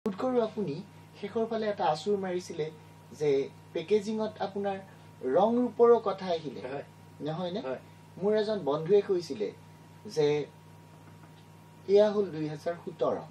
বোধ কৰো আপুনি শেষৰ ফালে এটা আচুৰ মাৰিছিলে যে পেকেজিঙত আপোনাৰ ৰং ৰূপৰ কথা আহিলে নহয় নে মোৰ এজন বন্ধুৱে কৈছিলে যে এয়া হল 2017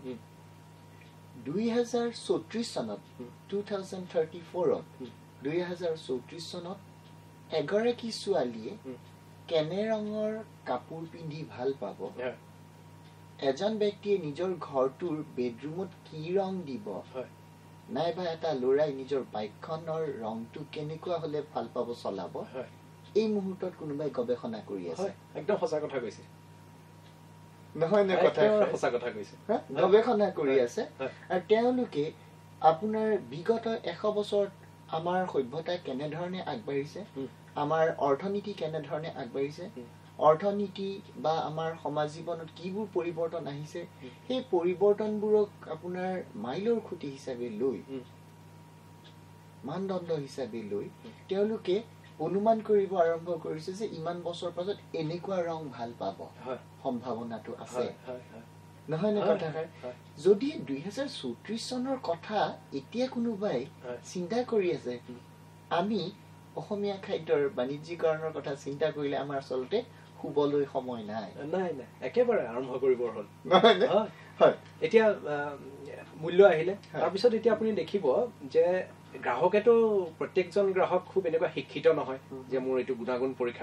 2034 চনত 2034 2034 চনত এগৰাকী ছোৱালীয়ে কেনে ৰঙৰ কাপোৰ পিন্ধি ভাল পাব এজন ব্যক্তিয়ে নিজৰ ঘৰটোৰ বেডৰুমত কি ৰং দিব নাইবা এটা লৰাই নিজৰ বাইকখনৰ ৰংটো কেনেকুৱা হলে ভাল পাব চলাব এই মুহূৰ্তত কোনোবাই গৱেষণা কৰি আছে একদম সঁচা কথা কৈছে নহয় নে কথা সঁচা কথা কৈছে গৱেষণা কৰি আছে আৰু তেওঁলোকে আপোনাৰ বিগত 100 বছৰত আমাৰ সভ্যতা কেনে ধৰণে আগবাঢ়িছে আমাৰ অৰ্থনীতি কেনে ধৰণে আগবাঢ়িছে অৰ্থনীতি বা আমাৰ সমাজ জীৱনত কিবোৰ পৰিৱৰ্তন আহিছে সেই পৰিৱৰ্তনবোৰক আপোনাৰ মাইলৰ খুঁটি হিচাপে লৈ মানদণ্ড হিচাপে লৈ তেওঁলোকে অনুমান কৰিব আৰম্ভ কৰিছে যে ইমান বছৰ পাছত এনেকুৱা ৰং ভাল পাব সম্ভাৱনাটো আছে নহয় নে কথাষাৰ যদি 2034 চনৰ কথা এতিয়া কোনোবাই চিন্তা কৰি আছে আমি অসমীয়া খাদ্যৰ বাণিজ্যিকৰণৰ কথা চিন্তা কৰিলে আমাৰ আচলতে খুবলৈ সময় নাই নাই নাই একেবাৰে আৰম্ভ কৰিবৰ হ'ল হয় এতিয়া মূল্য আহিলে তাৰপিছত এতিয়া আপুনি দেখিব যে গ্ৰাহকেতো প্ৰত্যেকজন গ্ৰাহক খুব এনেকুৱা শিক্ষিত নহয় যে মোৰ এইটো গুণাগুণ পৰীক্ষা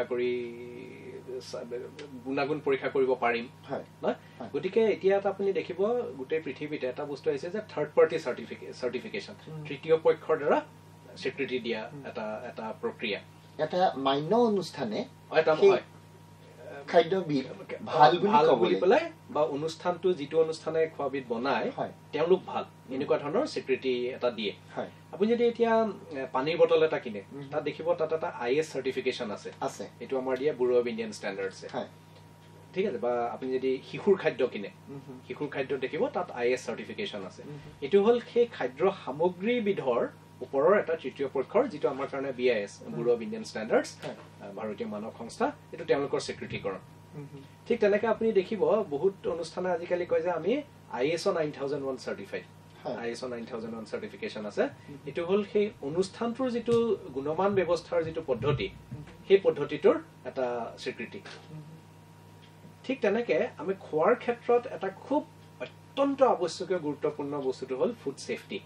কৰিব পাৰিম গতিকে এতিয়া এটা আপুনি দেখিব গোটেই পৃথিৱীতে এটা বস্তু আহিছে যে থাৰ্ড পাৰ্টি চাৰ্টিফিকেশ্যন তৃতীয় পক্ষৰ দ্বাৰা স্বীকৃতি দিয়া এটা প্ৰক্ৰিয়া এটা মান্য অনুষ্ঠানে এটা খাদ্যবিধ ভাল বুলি পেলাই বা অনুষ্ঠানটো যিটো অনুষ্ঠানে খোৱাবিধ বনায় তেওঁলোক ভাল এনেকুৱা ধৰণৰ স্বীকৃতি এটা দিয়ে আপুনি যদি এতিয়া পানীৰ বটল এটা কিনে তাত দেখিব তাত এটা IS চাৰ্টিফিকেশ্যন আছে এইটো আমাৰ দিয়া ব্যুৰো অফ ইণ্ডিয়ান ষ্টেণ্ডাৰ্ডছে ঠিক আছে বা আপুনি যদি শিশুৰ খাদ্য কিনে শিশুৰ খাদ্য দেখিব তাত IS চাৰ্টিফিকেশ্যন আছে এইটো হ'ল সেই খাদ্য সামগ্ৰীবিধৰ ওপৰৰ এটা তৃতীয় পক্ষৰ যিটো আমাৰ কাৰণে BIS bureau of Indian standards ভাৰতীয় মানক সংস্থা এইটো তেওঁলোকৰ স্বীকৃতিকৰণ ঠিক তেনেকে আপুনি দেখিব বহুত অনুষ্ঠানে আজিকালি কয় যে আমি ISO 9001 চাৰ্টিফাইড ISO 9001 চাৰ্টিফিকেশ্যন আছে এইটো হ'ল সেই অনুষ্ঠানটোৰ যিটো গুণমান ব্যৱস্থাৰ যিটো পদ্ধতি সেই পদ্ধতিটোৰ এটা স্বীকৃতি ঠিক তেনেকে আমি খোৱাৰ ক্ষেত্ৰত এটা খুব অত্যন্ত আৱশ্যকীয় গুৰুত্বপূৰ্ণ বস্তুটো হ'ল ফুড সেফটি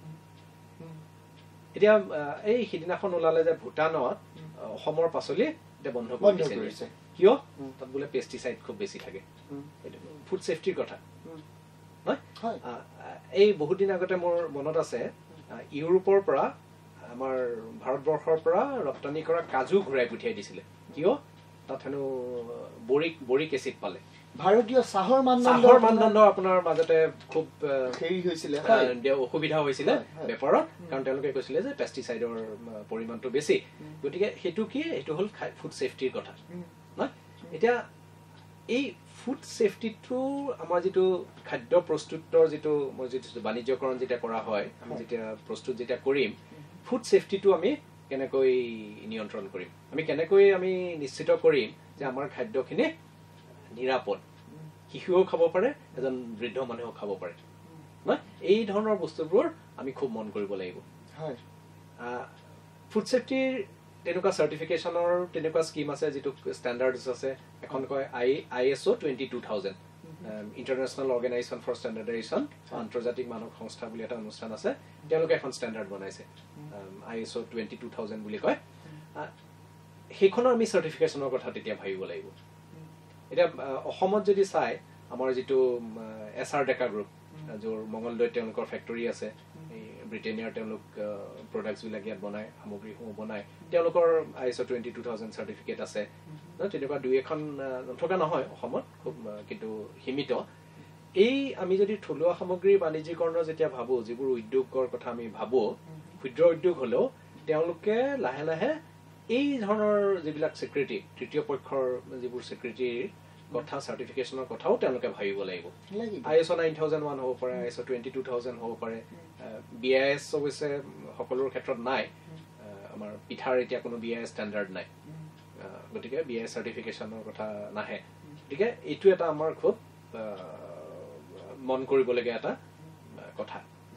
এতিয়া এই সিদিনাখন ওলালে যে ভূটানত অসমৰ পাচলি এতিয়া বন্ধ কৰি দিছে কিয় তাত বোলে পেষ্টিচাইড খুব বেছি থাকে ফুড সেফটিৰ কথা নহয় এই বহুত দিন আগতে মোৰ মনত আছে ইউৰোপৰ পৰা আমাৰ ভাৰতবৰ্ষৰ পৰা ৰপ্তানি কৰা কাজু ঘূৰাই পঠিয়াই দিছিলে কিয় তাত হেনো বৰিক এচিড পালে ভাৰতীয় চাহৰ মানদণ্ড আপোনাৰ মাজতে খুব হেৰি হৈছিলে অসুবিধা হৈছিলে বেপাৰত কাৰণ তেওঁলোকে কৈছিলে যে পেষ্টিচাইডৰ পৰিমাণটো বেছি গতিকে সেইটো হ'ল ফুড সেফটিৰ কথা নহয় এতিয়া এই ফুড সেফটিটো আমাৰ যিটো খাদ্য প্ৰস্তুতৰ যিটো বাণিজ্যকৰণ যেতিয়া কৰা হয় আমি যেতিয়া প্ৰস্তুত যেতিয়া কৰিম ফুড সেফটিটো আমি কেনেকৈ নিয়ন্ত্ৰণ কৰিম আমি কেনেকৈ আমি নিশ্চিত কৰিম যে আমাৰ খাদ্যখিনি নিৰাপদ শিশুও খাব পাৰে এজন বৃদ্ধ মানুহেও খাব পাৰে নহয় এই ধৰণৰ বস্তুবোৰ আমি খুব মন কৰিব লাগিব ফুড সেফটিৰ তেনেকুৱা চাৰ্টিফিকেশ্যনৰ তেনেকুৱা স্কিম আছে যিটো ষ্টেণ্ডাৰ্ডছ আছে এখন কয় ISO 22000 international organisation for standardisation আন্তৰ্জাতিক মানক সংস্থা বুলি এটা অনুষ্ঠান আছে তেওঁলোকে এখন ষ্টেণ্ডাৰ্ড বনাইছে ISO 22000 বুলি কয় সেইখনৰ আমি চাৰ্টিফিকেশ্যনৰ কথা তেতিয়া ভাবিব লাগিব এতিয়া অসমত যদি চাই আমাৰ যিটো SR ডেকা গ্ৰুপ য'ৰ মঙলদৈত তেওঁলোকৰ ফেক্টৰী আছে ব্ৰিটেনিয়াৰ তেওঁলোক প্ৰডাক্টছবিলাক ইয়াত বনায় সামগ্ৰীসমূহ বনায় তেওঁলোকৰ ISO 22000 চাৰ্টিফিকেট আছে তেনেকুৱা দুই এখন নথকা নহয় অসমত খুব কিন্তু সীমিত এই আমি যদি থলুৱা সামগ্ৰী বাণিজ্যিকৰণৰ যেতিয়া ভাবোঁ যিবোৰ উদ্যোগৰ কথা আমি ভাবোঁ ক্ষুদ্ৰ উদ্যোগ হ'লেও তেওঁলোকে লাহে লাহে এই ধৰণৰ যিবিলাক স্বীকৃতি তৃতীয় পক্ষৰ যিবোৰ স্বীকৃতিৰ কথা চাৰ্টিফিকেশ্যনৰ কথাও তেওঁলোকে ভাবিব লাগিব ISO 9001 হ'ব পাৰে ISO 22000 হ'ব পাৰে BIS অৱশ্যে সকলোৰ ক্ষেত্ৰত নাই আমাৰ পিঠাৰ এতিয়া কোনো BIS ষ্টেণ্ডাৰ্ড নাই গতিকে BIS চাৰ্টিফিকেশ্যনৰ কথা নাহে গতিকে এইটো এটা আমাৰ খুব মন কৰিবলগীয়া এটা কথা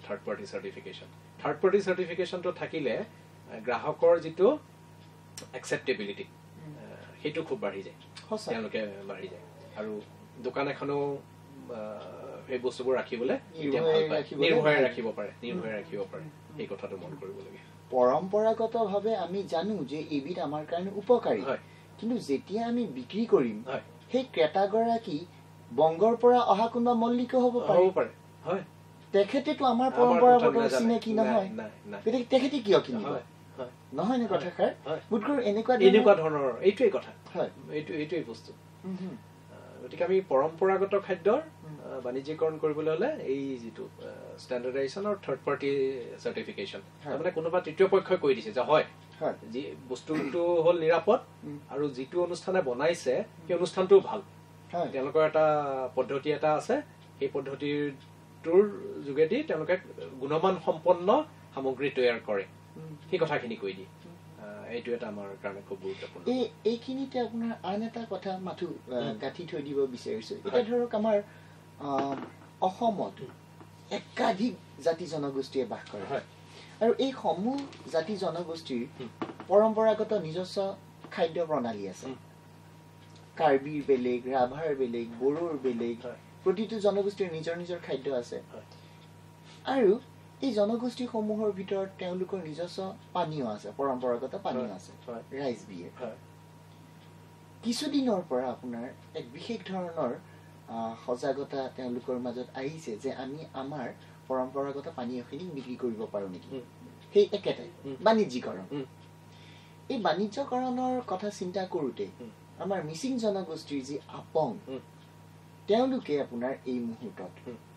third party certification third party চাৰ্টিফিকেশ্যনটো থাকিলে গ্ৰাহকৰ যিটো একচেপ্টেবিলিটি সেইটো খুব বাঢ়ি যায় তেওঁলোকে বাঢ়ি যায় আৰু দোকান এখনো সেই বস্তুবোৰ ৰাখিবলৈ নিৰ্ভয়ে ৰাখিব পাৰে এই কথাটো মন কৰিবলগীয়া পৰম্পৰাগতভাৱে আমি জানো যে এইবিধ আমাৰ কাৰণে উপকাৰী কিন্তু যেতিয়া আমি বিক্ৰী কৰিম সেই ক্ৰেতাগৰাকী বংগৰ পৰা অহা কোনোবা মল্লিক হ'ব পাৰে তেখেতেতো আমাৰ পৰম্পৰাগত চিনাকি নহয় গতিকে তেখেতে কিয় কিনিব নহয় নে কথাষাৰ বোধকৰো এনেকুৱা ধৰণৰ এইটোৱেই কথা এইটোৱেই বস্তু গতিকে আমি পৰম্পৰাগত খাদ্যৰ বাণিজ্যিকৰণ কৰিবলৈ হ'লে এই যিটো ষ্টেণ্ডাৰ্ডাইজেশ্যন আৰু থাৰ্ড পাৰ্টি চাৰ্টিফিকেশ্যন তাৰমানে কোনোবা তৃতীয় পক্ষই কৈ দিছে যে হয় যি বস্তুটো হ'ল নিৰাপদ আৰু যিটো অনুষ্ঠানে বনাইছে সেই অনুষ্ঠানটোও ভাল তেওঁলোকৰ এটা পদ্ধতি এটা আছে সেই পদ্ধতিটোৰ যোগেদি তেওঁলোকে গুণমান সম্পন্ন সামগ্ৰী তৈয়াৰ কৰে সেই কথাখিনি কৈ দিয়ে এইটো এটা আমাৰ কাৰণে খুব গুৰুত্বপূৰ্ণ এইখিনিতে আপোনাৰ আন এটা কথা মাথো গাঁঠি থৈ দিব বিচাৰিছো এতিয়া ধৰক আমাৰ অসমত একাধিক জাতি জনগোষ্ঠীয়ে বাস কৰে আৰু এই সমূহ জাতি জনগোষ্ঠীৰ পৰম্পৰাগত নিজস্ব খাদ্য প্ৰণালী আছে কাৰ্বিৰ বেলেগ ৰাভাৰ বেলেগ বড়োৰ বেলেগ প্ৰতিটো জনগোষ্ঠীৰ নিজৰ নিজৰ খাদ্য আছে আৰু এই জনগোষ্ঠীসমূহৰ ভিতৰত তেওঁলোকৰ নিজস্ব পানীয় আছে পৰম্পৰাগত পানীয় আছে ৰাইচ বিয়েৰ কিছুদিনৰ পৰা আপোনাৰ এক বিশেষ ধৰণৰ সজাগতা তেওঁলোকৰ মাজত আহিছে যে আমি আমাৰ পৰম্পৰাগত পানীয়খিনি বিক্ৰী কৰিব পাৰো নেকি সেই একেটাই বাণিজ্যিকৰণ এই বাণিজ্যকৰণৰ কথা চিন্তা কৰোঁতে আমাৰ মিচিং জনগোষ্ঠীৰ যি আপং তেওঁলোকে আপোনাৰ এই মুহূৰ্তত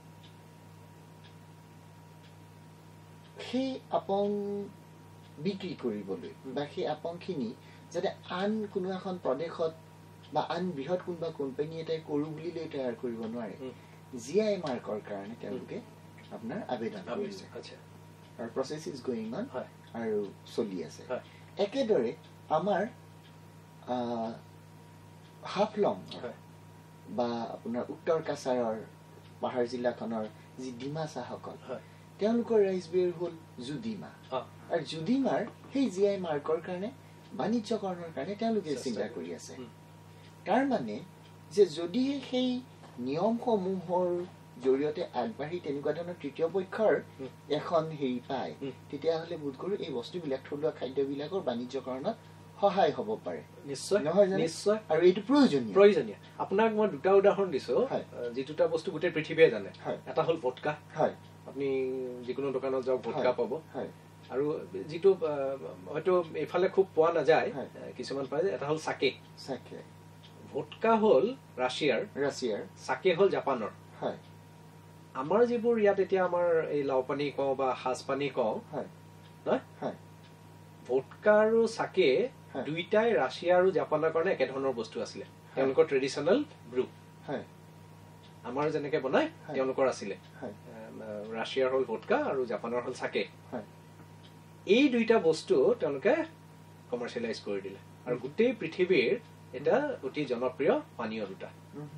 সেই আপং বিক্ৰী কৰিবলৈ বা সেই আপংখিনি যাতে আন কোনো এখন প্ৰদেশত বা আন বৃহৎ কোনোবা কোম্পানী এটাই কৰোঁ বুলিলৈ তৈয়াৰ কৰিব নোৱাৰে GI মাৰ্কৰ কাৰণে তেওঁলোকে আপোনাৰ আবেদন কৰিছে আৰু প্ৰচেছ ইজ গোয়িং অন আৰু চলি আছে একেদৰে আমাৰ হাফলং বা আপোনাৰ উত্তৰ কাছাৰৰ পাহাৰ জিলাখনৰ যি ডিমাচাসকল তেওঁলোকৰ ৰাইচ বিয়েৰ হ'ল জুদিমা আৰু জুদিমাৰ সেই GI মাৰ্কৰ কাৰণে বাণিজ্যকৰণৰ কাৰণে তেওঁলোকে চিন্তা কৰি আছে তাৰ মানে যে যদিহে সেই নিয়মসমূহৰ জৰিয়তে আগবাঢ়ি তেনেকুৱা ধৰণৰ তৃতীয় পক্ষৰ এখন হেৰি পায় তেতিয়াহ'লে বোধ কৰোঁ এই বস্তুবিলাক থলুৱা খাদ্যবিলাকৰ বাণিজ্যকৰণত সহায় হ'ব পাৰে নিশ্চয় নিশ্চয় আৰু এইটো প্ৰয়োজনীয় আপোনাক মই দুটা উদাহৰণ দিছো যি দুটা বস্তু গোটেই পৃথিৱীয়ে জানে এটা হ'ল ভোটকা আপুনি যিকোনো দোকানত যাওক ভোটকা পাব আৰু যিটো হয়তো এইফালে খুব পোৱা নাযায় কিছুমান পায় এটা হ'ল চাকে ভোটকা হ'ল ৰাছিয়াৰ চাকে হ'ল জাপানৰ আমাৰ যিবোৰ ইয়াত এতিয়া আমাৰ এই লাওপানী কওঁ বা সাজপানী কওঁ নহয় ভোটকা আৰু চাকে দুইটাই ৰাছিয়া আৰু জাপানৰ কাৰণে একেধৰণৰ বস্তু আছিলে তেওঁলোকৰ ট্ৰেডিশ্যনেল ব্ৰু আমাৰ যেনেকে বনাই তেওঁলোকৰ আছিলে ৰাছিয়াৰ হ'ল ভোটকা আৰু জাপানৰ হ'ল চাকে এই দুইটা বস্তু তেওঁলোকে কমাৰ্চিয়েলাইজ কৰি দিলে আৰু গোটেই পৃথিৱীৰ এটা অতি জনপ্ৰিয় পানীয় দুটা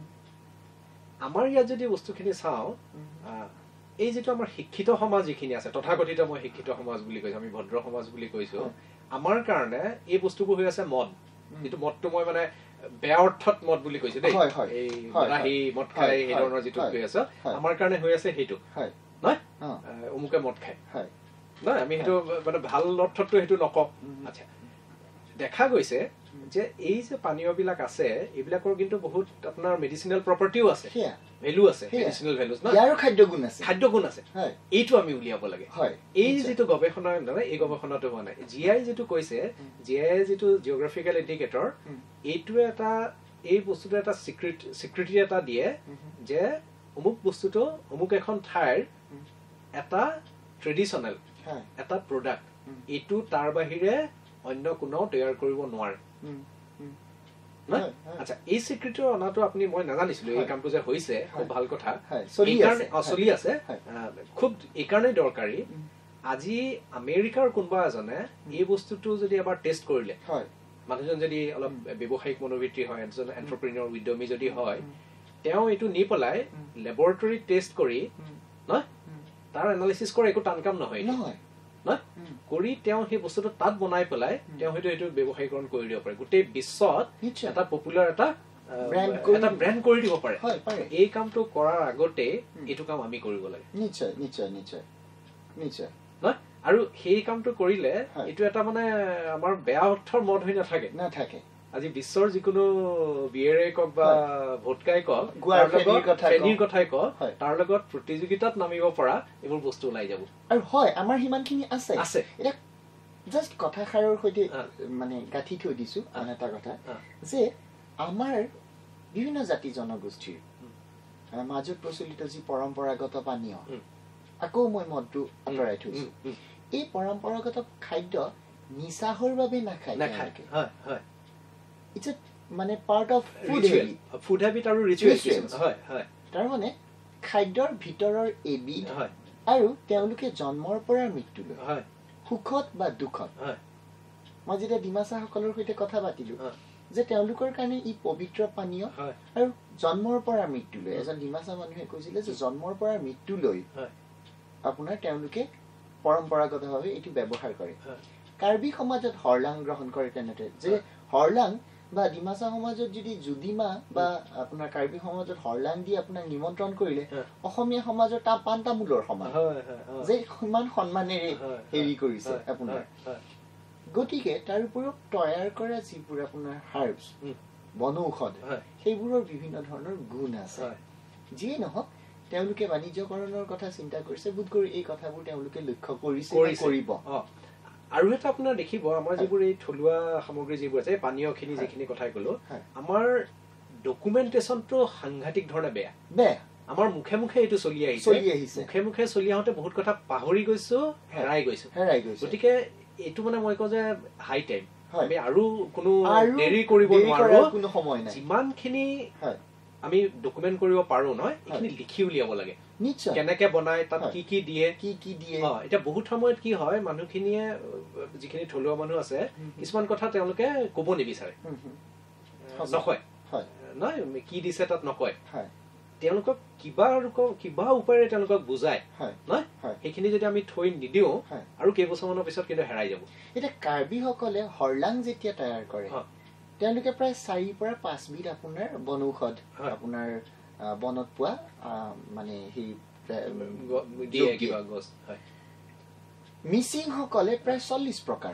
আমাৰ ইয়াত যদি বস্তুখিনি চাওঁ এই যিটো আমাৰ শিক্ষিত সমাজ যিখিনি আছে তথাকথিত মই শিক্ষিত সমাজ বুলি কৈছো আমি ভদ্ৰ সমাজ বুলি কৈছো আমাৰ কাৰণে এই বস্তুবোৰ হৈ আছে মদ যিটো মদটো মই মানে বেয়া অৰ্থত মদ বুলি কৈছো দেই এই ৰাহি মদ খাই এই ধৰণৰ যিটো হৈ আছে আমাৰ কাৰণে হৈ আছে সেইটো নহয় অমুকে মদ খায় নহয় আমি সেইটো মানে ভাল অৰ্থতটো সেইটো নকওঁ আচ্ছা দেখা গৈছে যে এই যে পানীয়বিলাক আছে এইবিলাকৰ কিন্তু বহুত আপোনাৰ মেডিচিনেল প্ৰপাৰ্টিও আছে ভ্যালু আছে মেডিচিনেল ভ্যালুজ না ইয়াৰ খাদ্য গুণ আছে এইটো আমি উলিয়াব লাগে এই যিটো গৱেষণা নহয় এই গৱেষণাটো হোৱা নাই GI যিটো কৈছে GI যিটো জিঅগ্ৰাফিকেল ইণ্ডিকেটৰ এইটোৱে এটা এই বস্তুটো এটা স্বীকৃতি এটা দিয়ে যে অমুক বস্তুটো অমুক এখন ঠাইৰ এটা ট্ৰেডিশ্যনেল এটা প্ৰডাক্ট এইটো তাৰ বাহিৰে অন্য কোনো তৈয়াৰ কৰিব নোৱাৰে আচ্ছা এই স্বীকৃতি অনাটো আপুনি মই নাজানিছিলো এই কামটো যে হৈছে খুব ভাল কথা চলি আছে খুব এইকাৰণেই দৰকাৰী আজি আমেৰিকাৰ কোনোবা এজনে এই বস্তুটো যদি এবাৰ টেষ্ট কৰিলে মানুহজন যদি অলপ ব্যৱসায়িক মনোবৃত্তি হয় এজন এণ্টাৰপ্ৰিনিয়ৰ উদ্যমী যদি হয় তেওঁ এইটো নি পেলাই লেবৰেটৰীত টেষ্ট কৰি নহয় তাৰ এনালিসিস কৰা একো টান কাম নহয় নহয় নহয় কৰি তেওঁ সেই বস্তুটো তাত বনাই পেলাই তেওঁ হয়তো এইটো ব্যৱসায়ীকৰণ কৰি দিব পাৰে গোটেই বিশ্বত এটা পপুলাৰ এটা ব্ৰেণ্ড কৰি দিব পাৰে এই কামটো কৰাৰ আগতে এইটো কাম আমি কৰিব লাগে নিশ্চয় নিশ্চয় নিশ্চয় নিশ্চয় নহয় আৰু সেই কামটো কৰিলে এইটো এটা মানে আমাৰ বেয়া অৰ্থৰ মদ হৈ নাথাকে আজি বিশ্বৰ যিকোনো বিয়েৰে কক বা ভোটকাই কক ফেনীৰ কথাই কক তাৰ লগত প্ৰতিযোগিতাত নামিব পৰা এইবোৰ বস্তু ওলাই যাব আৰু হয় আমাৰ সিমানখিনি আছে এটা জাষ্ট কথাষাৰৰ সৈতে মানে গাঁঠি থৈ দিছো আন এটা কথা যে আমাৰ বিভিন্ন জাতি জনগোষ্ঠীৰ মাজত প্ৰচলিত যি পৰম্পৰাগত পানীয় আকৌ মই মদটো আঁতৰাই থৈছো এই পৰম্পৰাগত খাদ্য নিচাহৰ বাবে নাখায় It's a মানে part of food habit আৰু rituals হয় হয় তাৰ মানে খাদ্যৰ ভিতৰৰ এবিধ আৰু তেওঁলোকে জন্মৰ পৰা মৃত্যুলৈ হয় সুখত বা দুখত হয় মই যেতিয়া ডিমাছাসকলৰ সৈতে কথা পাতিলো যে তেওঁলোকৰ কাৰণে ই পবিত্ৰ পানীয় আৰু জন্মৰ পৰা মৃত্যুলৈ এজন ডিমাছা মানুহে কৈছিলে যে জন্মৰ পৰা মৃত্যুলৈ আপোনাৰ তেওঁলোকে পৰম্পৰাগতভাৱে এইটো ব্যৱহাৰ কৰে কাৰ্বি সমাজত হৰলাং গ্ৰহণ কৰে তেনেতে যে হৰলাং বা ডিমাছা সমাজত যদি জুদিমা বা আপোনাৰ কাৰ্বি সমাজত হৰলাং দি আপোনাক নিমন্ত্ৰণ কৰিলে অসমীয়া সমাজৰ পান তামোলৰ সমান যে সিমান সন্মানেৰে হেৰি কৰিছে আপোনাৰ গতিকে তাৰ উপৰিও তৈয়াৰ কৰা যিবোৰ আপোনাৰ হাৰ্বছ বনৌষধ সেইবোৰৰ বিভিন্ন ধৰণৰ গুণ আছে যিয়ে নহওক তেওঁলোকে বাণিজ্যকৰণৰ কথা চিন্তা কৰিছে বোধ কৰি এই কথাবোৰ তেওঁলোকে লক্ষ্য কৰিছে কৰিব আৰু এটা আপোনাৰ দেখিব আমাৰ যিবোৰ এই থলুৱা সামগ্ৰী যিবোৰ আছে পানীয়খিনি যিখিনি কথাই ক'লো আমাৰ ডকুমেন্টেশনটো সাংঘাতিক ধৰণে বেয়া আমাৰ মুখে মুখে এইটো চলি আহিছে মুখে মুখে চলি আহোঁতে বহুত কথা পাহৰি গৈছো হেৰাই গৈছো গতিকে এইটো মানে মই কওঁ যে হাই টাইম আমি আৰু কোনো দেৰি কৰিব নোৱাৰো কোনো সময় নাই যিমানখিনি আমি ডকুমেন্ট কৰিব পাৰো নহয় এইখিনি লিখি উলিয়াব লাগে নিশ্চয় কেনেকে বনায় তাত কি কি দিয়ে এতিয়া বহুত সময়ত কি হয় মানুহখিনিয়ে যিখিনি থলুৱা মানুহ আছে কিছুমান কথা তেওঁলোকে ক'ব নিবিচাৰে নকয় নহয় কি দিছে তাত নকয় তেওঁলোকক কিবা উপায়েৰে তেওঁলোকক বুজায় নহয় সেইখিনি যদি আমি থৈ নিদিওঁ আৰু কেইবছৰমানৰ পিছত কিন্তু হেৰাই যাব এতিয়া কাৰ্বিসকলে হৰলাং যেতিয়া তৈয়াৰ কৰে তেওঁলোকে প্ৰায় 4 পৰা 5 বিধ আপোনাৰ বনৌষধ আপোনাৰ বনত পোৱা মানে সেই মিচিংসকলে প্ৰায় 40 প্ৰকাৰ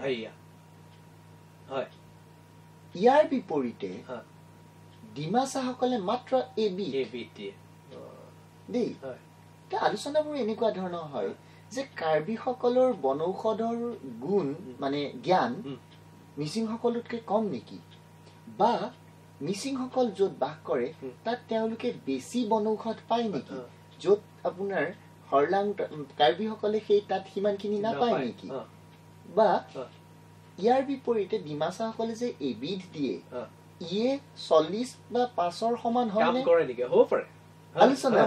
ইয়াৰ বিপৰীতে ডিমাছাসকলে মাত্ৰ এবিধ দেই আলোচনাবোৰ এনেকুৱা ধৰণৰ হয় যে কাৰ্বিসকলৰ বনৌষধৰ গুণ মানে জ্ঞান মিচিংসকলতকৈ কম নেকি বা মিচিংসকল য'ত বাস কৰে তাত তেওঁলোকে বেছি বনৌষধ পায় নেকি য'ত আপোনাৰ হৰলাং কাৰ্বিসকলে সেই তাত সিমানখিনি নাপায় নেকি বা ইয়াৰ বিপৰীতে ডিমাছাসকলে যে এবিধ দিয়ে ইয়ে 40 বা 5ৰ সমান হয় নেকি হ'ব পাৰে আলোচনা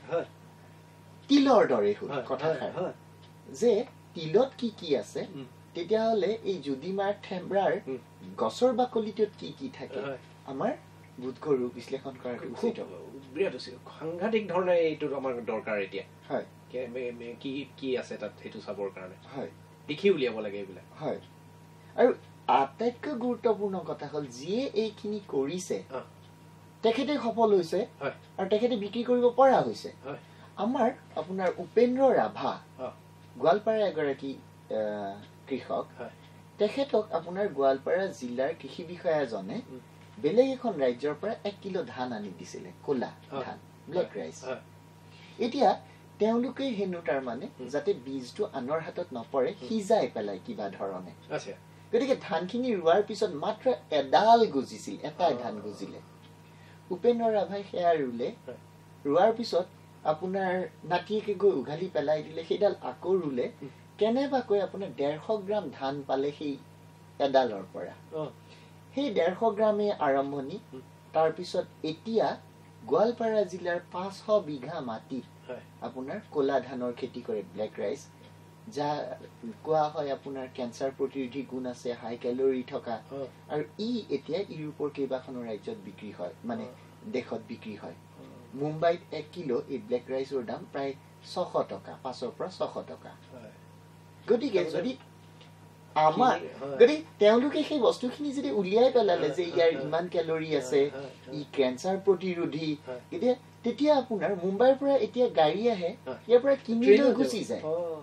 তিলৰ দৰে কথাষাৰ যে তিলত কি কি আছে তেতিয়াহ'লে এই যুদিমাৰ থেম্ব্ৰাৰ গছৰ বাকলিটোত কি কি থাকে আমাৰ বোধ কৰো বিশ্লেষণ কৰাটো উচিত বিৰাট উচিত সাংঘাতিক ধৰণে এইটো আমাৰ দৰকাৰ এতিয়া হয় কি কি আছে তাত সেইটো চাবৰ কাৰণে হয় লিখি উলিয়াব লাগে এইবিলাক হয় আৰু আটাইতকৈ গুৰুত্বপূৰ্ণ কথা হ'ল যিয়ে এইখিনি কৰিছে তেখেতে সফল হৈছে আৰু তেখেতে বিক্ৰী কৰিব পৰা হৈছে আমাৰ আপোনাৰ উপেন্দ্ৰ ৰাভা গোৱালপাৰা এগৰাকী কৃষক তেখেতক আপোনাৰ গোৱালপাৰা জিলাৰ কৃষি বিষয়াজনে বেলেগ এখন ৰাজ্যৰ পৰা 1 কিলো ধান আনি দিছিলে কোলা ধান ব্লেক ৰাইচ এতিয়া তেওঁলোকে হেনো তাৰ মানে যাতে বীজটো আনৰ হাতত নপৰে সিজাই পেলাই কিবা ধৰণে গতিকে ধানখিনি ৰোৱাৰ পিছত মাত্ৰ এডাল গজিছিল এটাই ধান গজিলে উপেন্দ্ৰ ৰাভাই সেয়া ৰুলে ৰোৱাৰ পিছত আপোনাৰ নাতিয়েকে গৈ উঘালি পেলাই দিলে সেইডাল আকৌ ৰুলে কেনেবাকৈ আপোনাৰ 150 গ্ৰাম ধান পালে সেই এডালৰ পৰা সেই 150 গ্ৰামে আৰম্ভণি তাৰপিছত এতিয়া গোৱালপাৰা জিলাৰ 500 বিঘা মাটিত আপোনাৰ কোলা ধানৰ খেতি কৰে ব্লেক ৰাইচ যা কোৱা হয় আপোনাৰ কেঞ্চাৰ প্ৰতিৰোধী গুণ আছে হাই ক্যালোৰি থকা আৰু ই এতিয়া ইউৰোপৰ কেইবাখনো ৰাজ্যত বিক্ৰী হয় মানে দেশত বিক্ৰী হয় মুম্বাইত 1 কিলো এই ব্লেক ৰাইচৰ দাম প্ৰায় 600 টকা 500 পৰা 600 টকা গতিকে যদি আমাৰ গতি তেওঁলোকে সেই বস্তুখিনি যদি উলিয়াই পেলালে যে ইয়াৰ ইমান কেলৰি আছে ই কেঞ্চাৰ প্ৰতিৰোধী তেতিয়া আপোনাৰ মুম্বাইৰ পৰা এতিয়া গাড়ী আহে ইয়াৰ পৰা কিনি লৈ গুচি যায়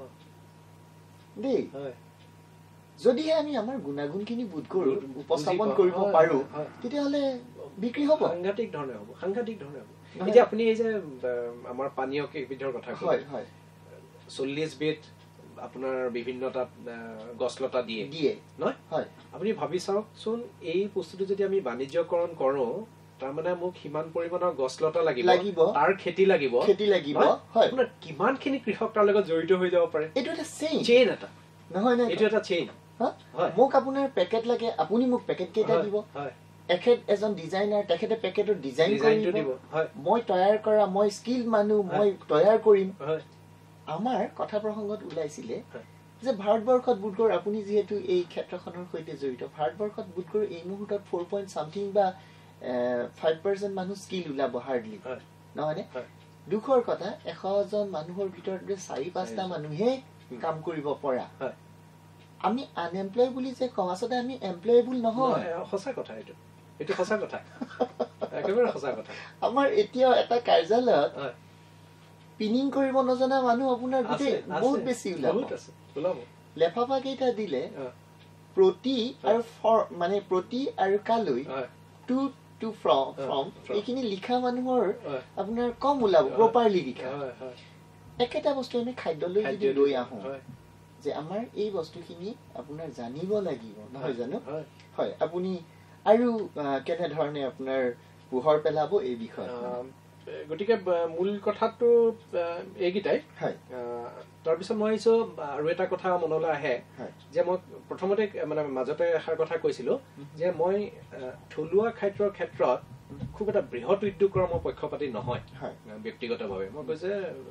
দেই যদিহে আমি আমাৰ গুণাগুণখিনি বোধ কৰো উপস্থাপন কৰিব পাৰো তেতিয়াহ'লে বিক্ৰী হ'ব সাংঘাতিক ধৰণে হ'ব এতিয়া আপুনি এই যে আমাৰ পানীয় কেইবিধৰ কথা কয় 40 বিধ আপোনাৰ বিভিন্নটা গছলতা দিয়ে নহয় হয় আপুনি ভাবি চাওকচোন এই বস্তুটো যদি আমি বাণিজ্যকৰণ কৰো তাৰ মানে মোক কিমান পৰিমাণৰ গছলতা লাগিব তাৰ খেতি লাগিব হয় আপোনাৰ কিমানখিনি কৃষক তাৰ লগত জড়িত হৈ যাব পাৰে এইটো এটা চেইন এটা নহয় এইটো এটা চেইন মোক আপোনাৰ পেকেট লাগে আপুনি মোক পেকেট কেইটা দিব এজন ডিজাইনাৰ তেখেতে পেকেটৰ ডিজাইন কৰি দিব মই তৈয়াৰ কৰা মই স্কিল মানুহ মই তৈয়াৰ কৰিম আমাৰ কথা প্ৰসংগত ওলাইছিলে যে ভাৰতবৰ্ষত বোধকৰো আপুনি যিহেতু এই ক্ষেত্ৰখনৰ সৈতে জড়িত ভাৰতবৰ্ষত বোধকৰো এই মুহূৰ্তত 4.something বা 5% মানুহ স্কিল ওলাব হাৰ্ডলি নহয়নে দুখৰ কথা 100 জন মানুহৰ ভিতৰত 4-5টা মানুহে কাম কৰিব পৰা আমি আনএমপ্লয় বুলি যে কওঁ আচলতে আমি এমপ্লয়েবল নহয় সঁচা কথা এইটো সঁচা কথা একেবাৰে সঁচা কথা আমাৰ এতিয়া এটা কাৰ্যালয়ত পিনিং কৰিব নজনা মানুহ আপোনাৰ গোটেই বহুত বেছি ওলাব লেফাফা কেইটা দিলে প্ৰতি আৰু কালৈ টু ফ্ৰম এইখিনি লিখা মানুহৰ আপোনাৰ কম ওলাব প্ৰপাৰলি লিখা একেটা বস্তু আমি খাদ্যলৈ যদি লৈ আহোঁ যে আমাৰ এই বস্তুখিনি আপোনাৰ জানিব লাগিব নহয় জানো হয় আপুনি আৰু কেনেধৰণে আপোনাৰ পোহৰ পেলাব এই বিষয়ে গতিকে মূল কথাটো এইকেইটাই তাৰপিছত মই আহিছো আৰু এটা কথা মনলৈ আহে যে মই প্ৰথমতে মানে মাজতে এষাৰ কথা কৈছিলো যে মই থলুৱা খাদ্যৰ ক্ষেত্ৰত খুব এটা বৃহৎ উদ্যোগৰ মই পক্ষপাতি নহয় ব্যক্তিগতভাৱে মই কৈছে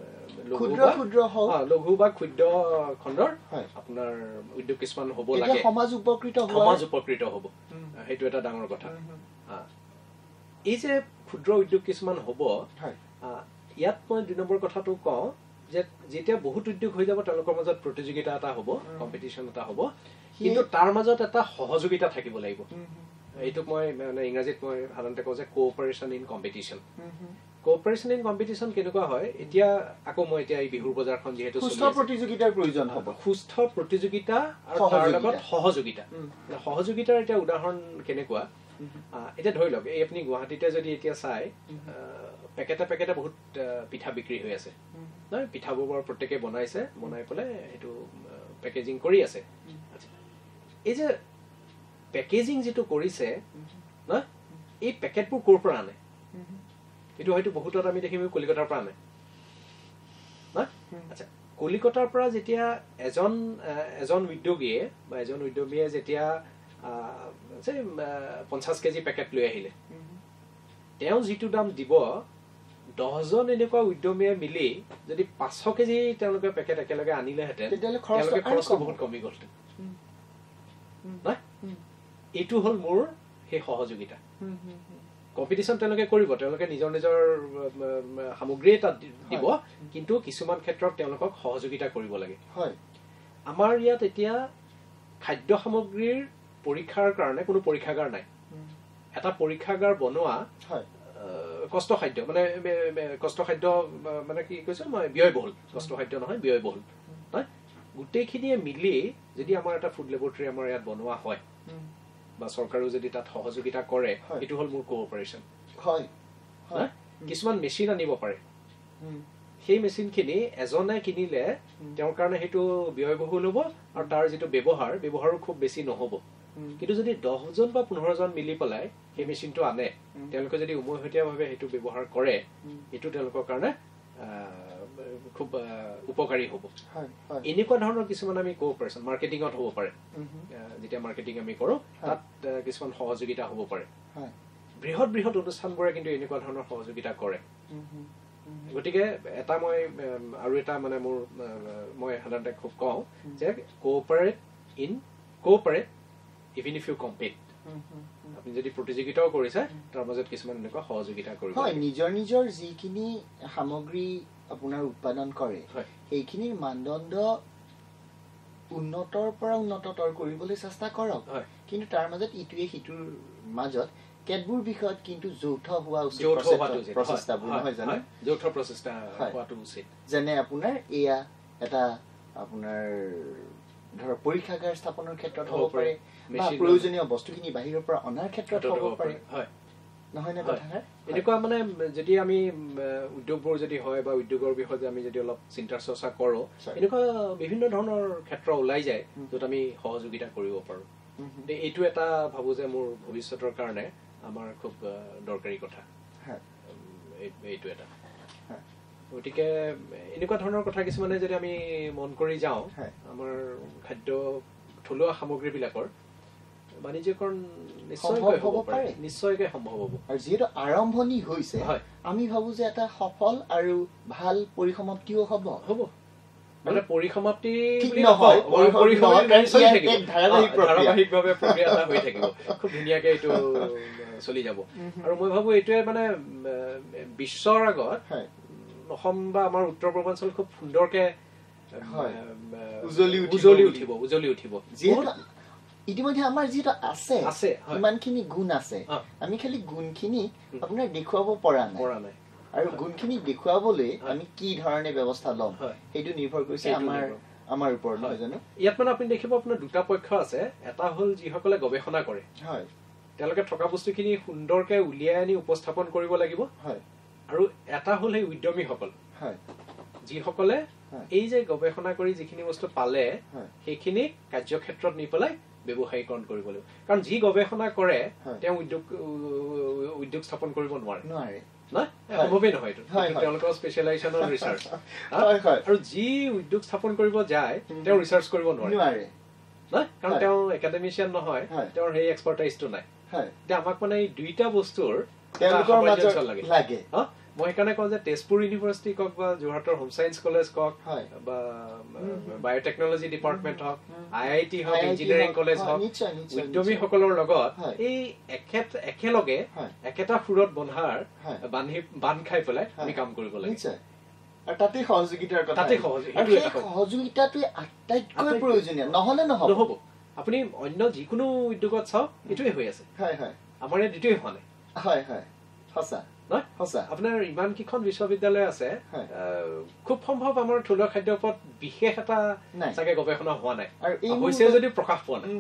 লঘু বা ক্ষুদ্ৰ খণ্ডৰ আপোনাৰ উদ্যোগ কিছুমান হ'ব লাগে সমাজ উপকৃত হ'ব সেইটো এটা ডাঙৰ কথা এই যে ক্ষুদ্ৰ উদ্যোগ কিছুমান হ'ব ইয়াত মই 2 নম্বৰ কথাটো কওঁ যে যেতিয়া বহুত উদ্যোগ হৈ যাব তেওঁলোকৰ মাজত প্ৰতিযোগিতা এটা হ'ব কম্পিটিশ্যন এটা হ'ব কিন্তু তাৰ মাজত এটা সহযোগিতা থাকিব লাগিব এইটোক মই মানে ইংৰাজীত মই সাধাৰণতে কওঁ যে কোঅপাৰেশ্যন ইন কম্পিটিশ্যন কেনেকুৱা হয় এতিয়া আকৌ মই এতিয়া এই বিহুৰ বজাৰখন যিহেতু সুস্থ প্ৰতিযোগিতাৰ প্ৰয়োজন হ'ব সুস্থ প্ৰতিযোগিতা আৰু তাৰ লগত সহযোগিতাৰ এতিয়া উদাহৰণ কেনেকুৱা এতিয়া ধৰি লওক এই আপুনি গুৱাহাটীতে যদি এতিয়া চাই পেকেটে বহুত পিঠা বিক্ৰী হৈ আছে নহয় পিঠাবোৰ প্ৰত্যেকে বনাই পেলাই সেইটো পেকেজিং কৰি আছে এই যে পেকেজিং যিটো কৰিছে নহয় এই পেকেটবোৰ ক'ৰ পৰা আনে এইটো হয়তো বহুতত আমি দেখিম কলিকতাৰ পৰা আনে নহয় আচ্ছা কলিকতাৰ পৰা যেতিয়া এজন উদ্যোগীয়ে যেতিয়া 50 কেজি পেকেট লৈ আহিলে তেওঁ যিটো দাম দিব 10 জন এনেকুৱা উদ্যমীয়ে মিলি যদি 500 কেজি তেওঁলোকে পেকেট একেলগে আনিলেহেঁতেন তেওঁলোকে খৰচটো বহুত কমি গ'লহেঁতেন এইটো হ'ল মোৰ সেই সহযোগিতা কম্পিটিশ্যন তেওঁলোকে কৰিব তেওঁলোকে নিজৰ সামগ্ৰী এটা দিব কিন্তু কিছুমান ক্ষেত্ৰত তেওঁলোকক সহযোগিতা কৰিব লাগে আমাৰ ইয়াত এতিয়া খাদ্য সামগ্ৰীৰ পৰীক্ষাৰ কাৰণে কোনো পৰীক্ষাগাৰ নাই এটা পৰীক্ষাগাৰ বনোৱা কষ্টসাধ্য মানে কি কৈছে মই ব্যয়বহুল কষ্টসাধ্য নহয় ব্যয়বহুল নহয় গোটেইখিনিয়ে মিলি যদি আমাৰ এটা ফুড লেবৰেটৰী আমাৰ ইয়াত বনোৱা হয় বা চৰকাৰেও যদি তাত সহযোগিতা কৰে এইটো হ'ল মোৰ কোঅপাৰেশ্যন কিছুমান মেচিন আনিব পাৰে সেই মেচিনখিনি এজনে কিনিলে তেওঁৰ কাৰণে সেইটো ব্যয়বহুল হ'ব আৰু তাৰ যিটো ব্যৱহাৰো খুব বেছি নহ'ব কিন্তু যদি 10 জন বা 15 জন মিলি পেলাই সেই মেচিনটো আনে তেওঁলোকে যদি উমৈহতীয়াভাৱে সেইটো ব্যৱহাৰ কৰে এইটো তেওঁলোকৰ কাৰণে খুব উপকাৰী হ'ব এনেকুৱা ধৰণৰ কিছুমান আমি কোঅপাৰেশ্যন মাৰ্কেটিঙত হ'ব পাৰে যেতিয়া মাৰ্কেটিং আমি কৰোঁ তাত কিছুমান সহযোগিতা হ'ব পাৰে বৃহৎ অনুষ্ঠানবোৰে কিন্তু এনেকুৱা ধৰণৰ সহযোগিতা কৰে গতিকে এটা মই আৰু এটা মানে মই সাধাৰণতে খুব কওঁ যে cooperate even if you compete আপুনি যদি প্ৰতিযোগিতাও কৰিছে তাৰ মাজত কিছুমান এনেকুৱা সহযোগিতা কৰিব হয় নিজৰ নিজৰ যিখিনি সামগ্ৰী আপোনাৰ উৎপাদন কৰে সেইখিনিৰ মানদণ্ড উন্নতৰ পৰা উন্নততৰ কৰিবলৈ চেষ্টা কৰক কিন্তু তাৰ মাজত ইটোৱে সিটোৰ মাজত কেতবোৰ বিষয়ত কিন্তু যৌথ হোৱা উচিত প্ৰচেষ্টাবোৰ নহয় জানো যৌথ প্ৰচেষ্টা হোৱাটো উচিত যেনে আপোনাৰ এয়া এটা আপোনাৰ ধৰক পৰীক্ষাগাৰ স্থাপনৰ ক্ষেত্ৰত হ'ব পাৰে বা প্ৰয়োজনীয় বস্তুখিনি বাহিৰৰ পৰা অনাৰ ক্ষেত্ৰত হ'ব পাৰে নহয় নে কথাষাৰ এনেকুৱা মানে যদি আমি উদ্যোগবোৰ যদি হয় বা উদ্যোগৰ বিষয়ে আমি যদি অলপ চিন্তা চৰ্চা কৰোঁ এনেকুৱা বিভিন্ন ধৰণৰ ক্ষেত্ৰ ওলাই যায় য'ত আমি সহযোগিতা কৰিব পাৰোঁ এইটো এটা ভাবোঁ যে মোৰ ভৱিষ্যতৰ কাৰণে আমাৰ খুব দৰকাৰী কথা এইটো এটা গতিকে এনেকুৱা ধৰণৰ কথা কিছুমানে যদি আমি মন কৰি যাওঁ আমাৰ খাদ্য থলুৱা সামগ্ৰীবিলাকৰ বাণিজ্যকৰণ নিশ্চয়কৈ হ'ব পাৰে নিশ্চয়কৈ সম্ভৱ হ'ব আৰু যিহেতু আৰম্ভণি হৈছে আমি ভাবোঁ যে এটা সফল আৰু ভাল পৰিসমাপ্তিও হ'ব মানে পৰিসমাপ্তি ধাৰাবাহিকভাৱে প্ৰক্ৰিয়া এটা হৈ থাকিব খুব ধুনীয়াকে এইটো চলি যাব আৰু মই ভাবোঁ এইটোৱে মানে বিশ্বৰ আগত অসম বা আমাৰ উত্তৰ পূৰ্বাঞ্চল খুব সুন্দৰকে উজলি উঠিব ইতিমধ্যে আমাৰ যিহেতু আছে ইমানখিনি গুণ আছে আমি খালি গুণখিনি আপোনাৰ দেখুৱাব পৰা নাই আৰু গুণখিনি দেখুৱাবলৈ আমি কি ধৰণে ব্যৱস্থা ল'ম সেইটো নিৰ্ভৰ কৰিছে আমাৰ ওপৰত নহয় জানো ইয়াত মানে আপুনি দেখিব আপোনাৰ দুটা পক্ষ আছে এটা হ'ল যিসকলে গৱেষণা কৰে তেওঁলোকে থকা বস্তুখিনি সুন্দৰকে উলিয়াই আনি উপস্থাপন কৰিব লাগিব আৰু এটা হ'ল সেই উদ্যমীসকল যিসকলে এই যে গৱেষণা কৰি যিখিনি বস্তু পালে সেইখিনি কাৰ্যক্ষেত্ৰত নি পেলাই ব্যৱসায়ীকৰণ কৰিব লাগিব কাৰণ যি গৱেষণা কৰে তেওঁ উদ্যোগ স্থাপন কৰিব নোৱাৰে সম্ভৱেই নহয় এইটো তেওঁলোকৰ স্পেচিয়েলাইজেশ্যন অন ৰিচাৰ্চ আৰু যি উদ্যোগ স্থাপন কৰিব যায় তেওঁ ৰিচাৰ্চ কৰিব নোৱাৰে কাৰণ তেওঁ একাডেমিচিয়ান নহয় তেওঁৰ সেই এক্সপাৰ্টাইজটো নাই এতিয়া আমাক মানে এই দুইটা বস্তুৰ লাগে মই সেইকাৰণে কওঁ যে তেজপুৰ ইউনিভাৰ্চিটি কওক বা যোৰহাটৰ হোম চায়েন্স কলেজ কওক বা বায়'টেকনলজি ডিপাৰ্টমেণ্ট হওক IIT হওক ইঞ্জিনিয়াৰিং কলেজ হওক উদ্যমীসকলৰ লগত এই একেলগে একেটা সুৰত বান্ধ খাই পেলাই আমি কাম কৰিব লাগে আৰু তাতে সহযোগিতাৰ কথা সহযোগিতাটোৱে আটাইতকৈ প্ৰয়োজনীয় নহ'লে নহ'ব আপুনি অন্য যিকোনো উদ্যোগত চাওক এইটোৱে হৈ আছে আমাৰ ইয়াত এইটোৱে হোৱা নাই সঁচা আপোনাৰ ইমান কেইখন বিশ্ববিদ্যালয় আছে খুব সম্ভৱ আমাৰ থলুৱা খাদ্যৰ ওপৰত বিশেষ এটা চাগে গৱেষণা হোৱা নাই হৈছে যদি প্ৰকাশ পোৱা নাই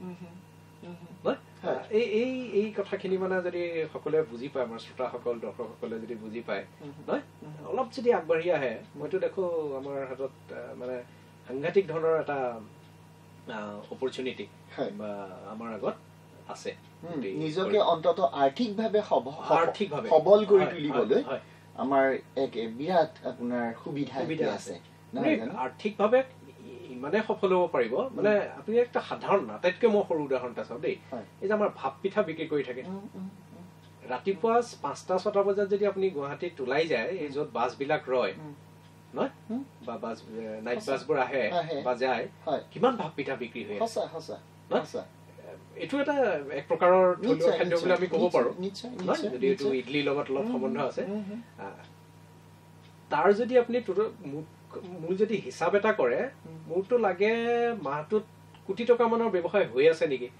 এই কথাখিনি মানে যদি সকলোৱে বুজি পায় আমাৰ শ্ৰোতাসকল দৰ্শকসকলে যদি বুজি পায় নহয় অলপ যদি আগবাঢ়ি আহে মইতো দেখো আমাৰ হাতত মানে সাংঘাতিক ধৰণৰ এটা অপৰচুনিটি বা আমাৰ আগত আছে নিজকে অন্তত আৰ্থিকভাৱে সবল কৰি তুলিবলৈ আমাৰ এক বিৰাট আপোনাৰ সুবিধা আছে আৰ্থিকভাৱে ইমানে সফল হ'ব পাৰিব মানে আপুনি একটা সাধাৰণ আটাইতকৈ মই সৰু উদাহৰণ এটা চাওঁ দেই এই যে আমাৰ ভাপ পিঠা বিক্ৰী কৰি থাকে ৰাতিপুৱা 5টা-6টা বজাত যদি আপুনি গুৱাহাটীত ওলাই যায় এই য'ত বাছবিলাক ৰয় নহয় বা বাছ নাইট বাছবোৰ আহে বা যায় কিমান ভাপ পিঠা বিক্ৰী হৈ আছে এইটো এটা এক প্ৰকাৰৰ থলুৱা খাদ্য বুলি আমি ক'ব পাৰোঁ যদি এইটো ইডলিৰ লগত অলপ সম্বন্ধ আছে তাৰ যদি আপুনি মূল যদি হিচাপ এটা কৰে মোৰতো লাগে মাহটোত কোটি টকা মানৰ ব্যৱসায় হৈ আছে নেকি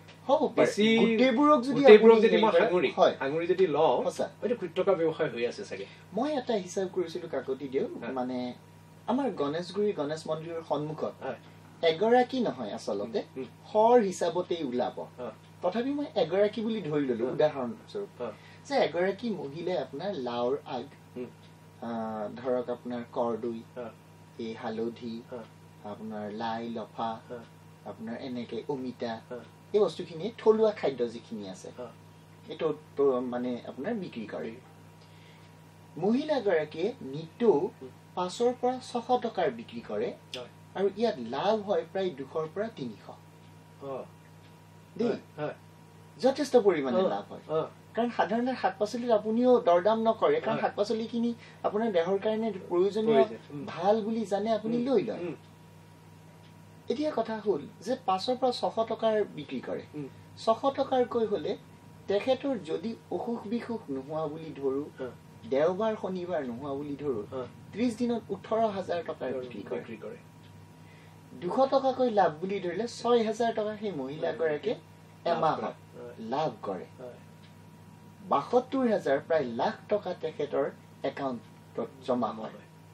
সাঙুৰি যদি লওঁ হয়তো কোটি টকা ব্যৱসায় হৈ আছে চাগে মই এটা হিচাপ কৰিছিলো কাকতি দিও মানে আমাৰ গণেশগুৰি গণেশ মন্দিৰৰ সন্মুখত এগৰাকী নহয় আচলতে হৰ হিচাপতেই ওলাব তথাপি মই এগৰাকী বুলি ধৰি ললো উদাহৰণস্বৰূপ যে এগৰাকী মহিলাই আপোনাৰ লাওৰ আগ ধৰক আপোনাৰ কৰদৈ এই হালধি আপোনাৰ লাই লফা আপোনাৰ এনেকে অমিতা এই বস্তুখিনি থলুৱা খাদ্য যিখিনি আছে এইটো মানে আপোনাৰ বিক্ৰী কৰে মহিলাগৰাকীয়ে নিতৌ 5ৰ পৰা 600 টকাৰ বিক্ৰী কৰে আৰু ইয়াত লাভ হয় প্ৰায় 200ৰ পৰা 300 যথেষ্ট পৰিমাণে লাভ হয় কাৰণ সাধাৰণতে শাক পাচলিত আপুনিও দৰদাম নকৰে কাৰণ শাক পাচলিখিনি আপোনাৰ দেহৰ কাৰণে প্ৰয়োজনীয় ভাল বুলি জানে আপুনি লৈ লয় এতিয়া কথা হ'ল যে 5ৰ পৰা 600 টকাৰ বিক্ৰী কৰে 600 টকাৰকৈ হ'লে তেখেতৰ যদি অসুখ বিসুখ নোহোৱা বুলি ধৰো দেওবাৰ শনিবাৰ নোহোৱা বুলি ধৰো 30 দিনত 18,000 টকা বিক্ৰী কৰে 200 টকাকৈ লাভ বুলি ধৰিলে 6,000 টকা সেই মহিলাগৰাকীয়ে এমাহত লাভ কৰে 72,000 প্ৰায় লাখ টকা তেখেতৰ একাউণ্টত জমা হয়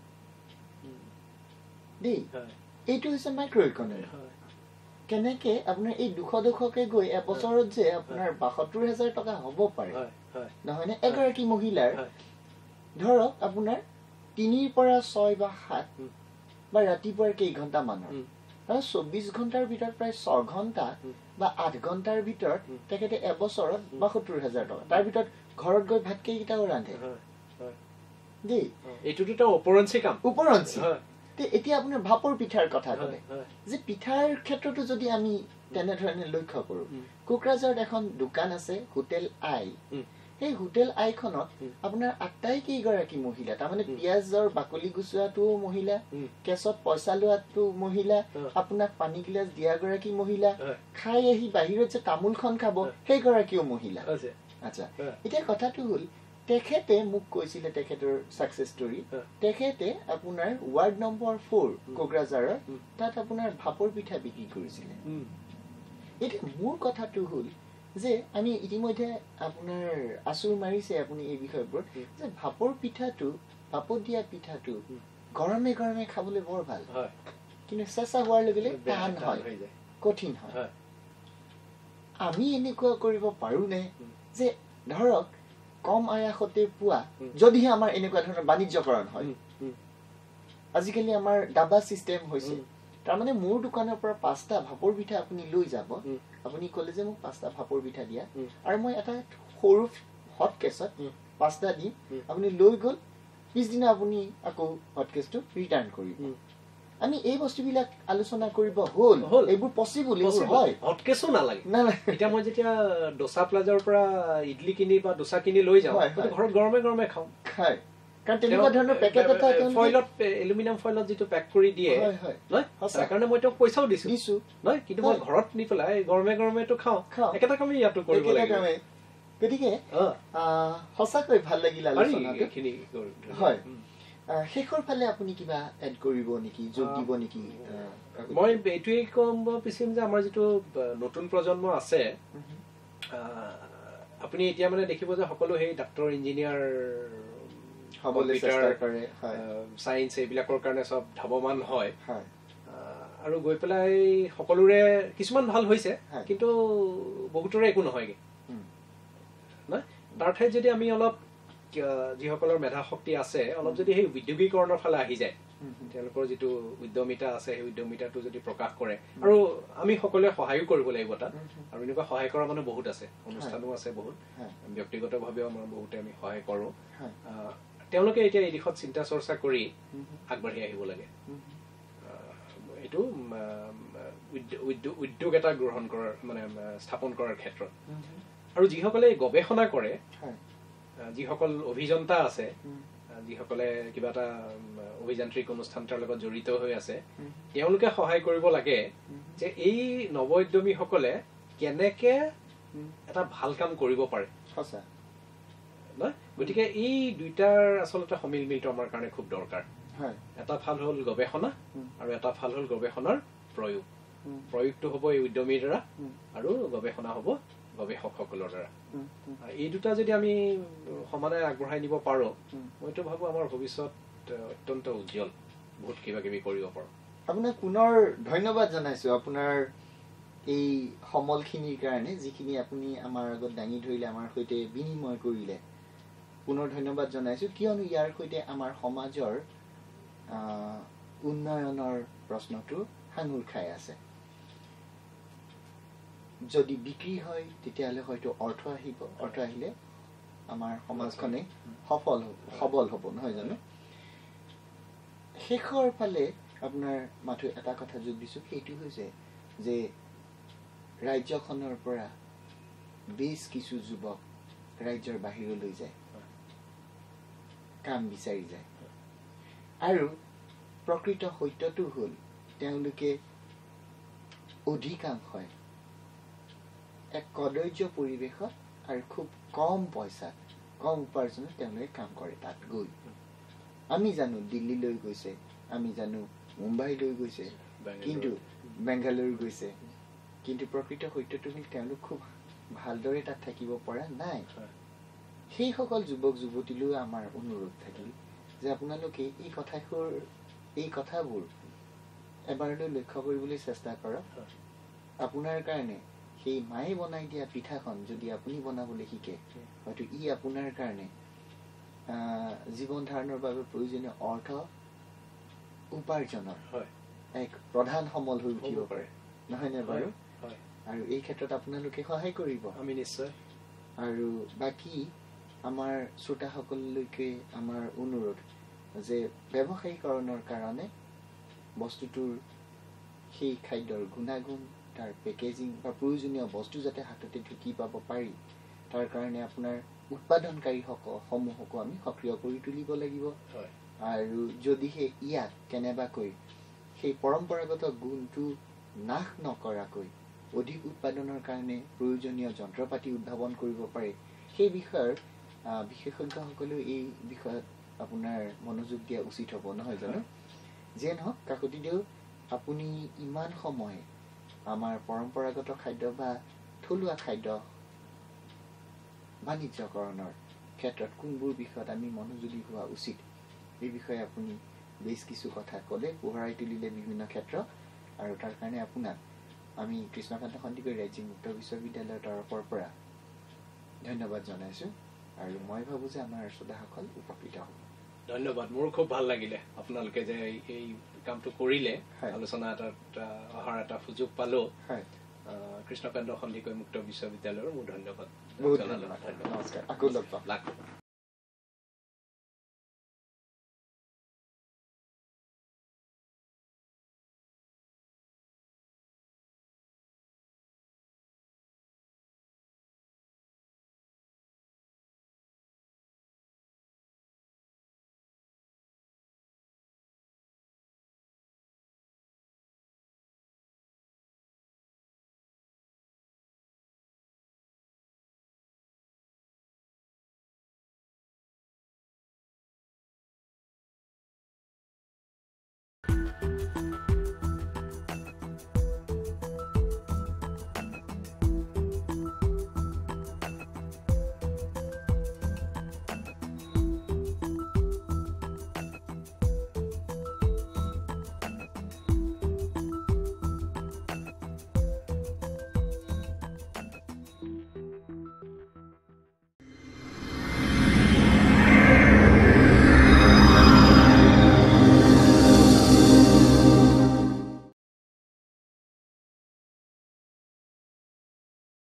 দেই এইটো হৈছে মাইক্ৰ ইকনমি কেনেকে আপোনাৰ এই 200-200কে গৈ এবছৰত যে আপোনাৰ 72,000 টকা হ'ব পাৰে নহয় নে এগৰাকী মহিলাৰ ধৰক আপোনাৰ 3 পৰা 6 বা 7 বা ৰাতিপুৱাৰ কেই ঘণ্টা মানৰ 24 ঘণ্টাৰ ভিতৰত প্ৰায় 6 ঘণ্টা বা 8 ঘণ্টাৰ ভিতৰত তেখেতে এবছৰত 72,000 টকা তাৰ ভিতৰত ঘৰত গৈ ভাত কেইটাও ৰান্ধে দেই এইটোতো এটা ওপৰঞ্চি কাম ওপৰঞ্চি এতিয়া আপোনাৰ ভাপৰ পিঠাৰ কথা ক'লে যে পিঠাৰ ক্ষেত্ৰতো যদি আমি তেনেধৰণে লক্ষ্য কৰো কোকৰাঝাৰত এখন দোকান আছে হোটেল আই সেই হোটেল আইখনত আপোনাৰ 8টাই কেইগৰাকী মহিলা তাৰমানে পিয়াজৰ বাকলি গুচোৱাটো মহিলা কেছত পইচা লোৱাটো মহিলা আপোনাক পানী গিলাচ দিয়াগৰাকী মহিলা খাই আহি বাহিৰত যে তামোলখন খাব সেইগৰাকীও মহিলা আচ্ছা এতিয়া কথাটো হ'ল তেখেতে মোক কৈছিলে তেখেতৰ সাকসেস ষ্টৰী তেখেতে আপোনাৰ ওয়াৰ্ড নম্বৰ 4 কোকৰাঝাৰৰ তাত আপোনাৰ ভাপৰ পিঠা বিক্ৰী কৰিছিলে এতিয়া মোৰ কথাটো হ'ল যে আমি ইতিমধ্যে আপোনাৰ আসুৰ মাৰিছে আপুনি এই বিষয়বোৰ যে ভাপৰ পিঠাটো ভাপত দিয়া পিঠাটো গৰমে গৰমে খাবলৈ বৰ ভাল হয় কিন্তু চেঁচা হোৱাৰ লগে লগে টান হয় কঠিন হয় আমি এনেকুৱা কৰিব পাৰোনে যে ধৰক কম আয়াসতে পোৱা যদিহে আমাৰ এনেকুৱা ধৰণৰ বাণিজ্যকৰণ হয় আজিকালি আমাৰ ডাবা সিস্টেম হৈছে তাৰমানে মোৰ দোকানৰ পৰা 5টা ভাপৰ পিঠা আপুনি লৈ যাব আপুনি ক'লে যে মোক 5টা ভাপৰ পিঠা দিয়া আৰু মই এটা সৰু হট কেছত 5টা দিম আপুনি লৈ গ'ল পিছদিনা আপুনি আকৌ হট কেছটো ৰিটাৰ্ণ কৰিব আমি এই বস্তুবিলাক আলোচনা কৰিব হ'ল এইবোৰ পসিবল হয় হট কেছো নালাগে এতিয়া মই যেতিয়া দোসা প্লাজাৰ পৰা ইডলি কিনি বা দোসা কিনি লৈ যাওঁ ঘৰত গৰমে গৰমে খাওঁ খায় কাৰণ তেনেকুৱা ধৰণৰ পেকেট এটা ফয়েলত এলুমিনিয়াম ফয়েলত যেটো পেক কৰি দিয়ে নহয় তাৰ কাৰণে মই তেওঁক পইচাও দিছো নহয় কিন্তু মই ঘৰত নি পেলাই গৰমে গৰমেটো খাওঁ একেটা কামে ইয়াতো কৰিব লাগে গতিকে সঁচাকৈ ভাল লাগিল আলোচনাটো হয় শেষৰ ফালে আপুনি কিবা এড কৰিব নেকি যোগ দিব নেকি মই এইটোৱে কম পিছিম যে আমাৰ যেটো নতুন প্ৰজন্ম আছে আপুনি এতিয়া মানে দেখিব যে সকলো সেই ডাক্তৰ ইঞ্জিনিয়াৰ হ'বলৈ চেষ্টা কৰে সায়েন্স এইবিলাকৰ কাৰণে সব ধাৱমান হয় আৰু গৈ পেলাই সকলোৰে কিছুমান ভাল হৈছে কিন্তু বহুতৰে একো নহয়গে না তাৰ ঠাইত যদি আমি অলপ যিসকলৰ মেধা শক্তি আছে অলপ যদি সেই উদ্যোগীকৰণৰ ফালে আহি যায় তেওঁলোকৰ যেটো উদ্যমিতা আছে সেই উদ্যমিতাটো যদি প্ৰকাশ কৰে আৰু আমি সকলোৱে সহায়ও কৰিব লাগিব তাত আৰু এনেকুৱা সহায় কৰা মানুহ বহুত আছে অনুষ্ঠানো আছে বহুত ব্যক্তিগতভাৱেও আমাৰ বহুতে আমি সহায় কৰো তেওঁলোকে এতিয়া এই দিশত চিন্তা চৰ্চা কৰি আগবাঢ়ি আহিব লাগে এইটো উদ্যোগ এটা গ্ৰহণ কৰাৰ মানে স্থাপন কৰাৰ ক্ষেত্ৰত আৰু যিসকলে গৱেষণা কৰে যিসকল অভিযন্তা আছে যিসকলে কিবা এটা অভিযান্ত্ৰিক অনুষ্ঠানৰ লগত জড়িত হৈ আছে তেওঁলোকে সহায় কৰিব লাগে যে এই নৱ উদ্যমীসকলে কেনেকে এটা ভাল কাম কৰিব পাৰে সঁচা নহয় গতিকে এই দুইটাৰ আচলতে সমিলমিলটো আমাৰ কাৰণে খুব দৰকাৰ এটা ভাল হ'ল গৱেষণা আৰু এটা ভাল হ'ল গৱেষণাৰ প্ৰয়োগটো হ'ব এই উদ্যমীৰ দ্বাৰা আৰু গৱেষণা হ'ব গৱেষকসকলৰ দ্বাৰা এই দুটা যদি আমি সমানে আগবঢ়াই নিব পাৰো মইতো ভাবো আমাৰ ভৱিষ্যত অত্যন্ত উজ্জ্বল বহুত কিবা কিবি কৰিব পাৰো আপোনাক পুনৰ ধন্যবাদ জনাইছো আপোনাৰ এই সমলখিনিৰ কাৰণে যিখিনি আপুনি আমাৰ আগত দাঙি ধৰিলে আমাৰ সৈতে বিনিময় কৰিলে পুনৰ ধন্যবাদ জনাইছো কিয়নো ইয়াৰ সৈতে আমাৰ সমাজৰ উন্নয়নৰ প্ৰশ্নটো সাঙুৰ খাই আছে যদি বিক্ৰী হয় তেতিয়াহলে হয়তো অৰ্থ আহিব অৰ্থ আহিলে আমাৰ সমাজখনে সবল হ'ব নহয় জানো শেষৰ ফালে আপোনাৰ মাথো এটা কথা যোগ দিছো সেইটো হৈছে যে ৰাজ্যখনৰ পৰা বেছ কিছু যুৱক ৰাজ্যৰ বাহিৰলৈ যায় কাম বিচাৰি যায় আৰু প্ৰকৃত সত্যটো হ'ল তেওঁলোকে অধিকাংশই এক কদৰ্য পৰিৱেশত আৰু খুব কম পইচাত কম উপাৰ্জনত তেওঁলোকে কাম কৰে তাত গৈ আমি জানো দিল্লীলৈ গৈছে আমি জানো মুম্বাইলৈ গৈছে কিন্তু বেংগালুৰু গৈছে কিন্তু প্ৰকৃত সত্যটো হ'ল তেওঁলোক খুব ভালদৰে তাত থাকিব পৰা নাই সেইসকল যুৱক যুৱতীলৈ আমাৰ অনুৰোধ থাকিল যে আপোনালোকে এই কথাবোৰ এবাৰলৈ লক্ষ্য কৰিবলৈ চেষ্টা কৰক আপোনাৰ কাৰণে সেই মায়ে বনাই দিয়া পিঠাখন যদি আপুনি বনাবলৈ শিকে হয়তো ই আপোনাৰ কাৰণে জীৱন ধাৰণৰ বাবে প্ৰয়োজনীয় অৰ্থ উপাৰ্জনৰ এক প্ৰধান সমল হৈ উঠিব পাৰে নহয়নে বাৰু আৰু এই ক্ষেত্ৰত আপোনালোকে সহায় কৰিব আমি নিশ্চয় আৰু বাকী আমাৰ শ্ৰোতাসকললৈকে আমাৰ অনুৰোধ যে ব্যৱসায়ীকৰণৰ কাৰণে বস্তুটোৰ সেই খাদ্যৰ গুণাগুণ তাৰ পেকেজিং বা প্ৰয়োজনীয় বস্তু যাতে হাততে ঢুকি পাব পাৰি তাৰ কাৰণে আপোনাৰ উৎপাদনকাৰীসমূহকো আমি সক্ৰিয় কৰি তুলিব লাগিব আৰু যদিহে ইয়াত কেনেবাকৈ সেই পৰম্পৰাগত গুণটো নাশ নকৰাকৈ অধিক উৎপাদনৰ কাৰণে প্ৰয়োজনীয় যন্ত্ৰপাতি উদ্ভাৱন কৰিব পাৰে সেই বিষয়ৰ বিশেষজ্ঞসকলেও এই বিষয়ত আপোনাৰ মনোযোগ দিয়া উচিত হ'ব নহয় জানো যে নহওক কাকতিদেউ আপুনি ইমান সময় আমাৰ পৰম্পৰাগত খাদ্য বা থলুৱা খাদ্য বাণিজ্যকৰণৰ ক্ষেত্ৰত কোনবোৰ বিষয়ত আমি মনোযোগী হোৱা উচিত এই বিষয়ে আপুনি বেছ কিছু কথা ক'লে পোহৰাই তুলিলে বিভিন্ন ক্ষেত্ৰ আৰু তাৰ কাৰণে আপোনাক আমি কৃষ্ণকান্ত সন্দিকৈ ৰাজ্যিক মুক্ত বিশ্ববিদ্যালয়ৰ তৰফৰ পৰা ধন্যবাদ জনাইছোঁ আৰু মই ভাবোঁ যে আমাৰ শ্ৰোতাসকল উপকৃত হ'ব ধন্যবাদ মোৰ খুব ভাল লাগিলে আপোনালোকে যে এই কামটো কৰিলে আলোচনা অহাৰ এটা সুযোগ পালো কৃষ্ণকান্ত সন্দিকৈ মুক্ত বিশ্ববিদ্যালয়ৰ মোৰ ধন্যবাদ বহুত ধন্যবাদ নমস্কাৰ আকৌ লগ পাম